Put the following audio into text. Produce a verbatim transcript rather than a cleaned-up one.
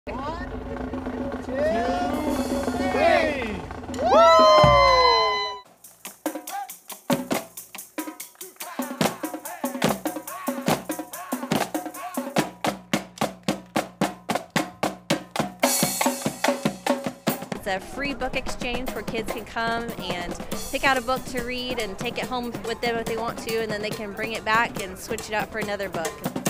One, two, three. Woo! It's a free book exchange where kids can come and pick out a book to read and take it home with them if they want to, and then they can bring it back and switch it out for another book.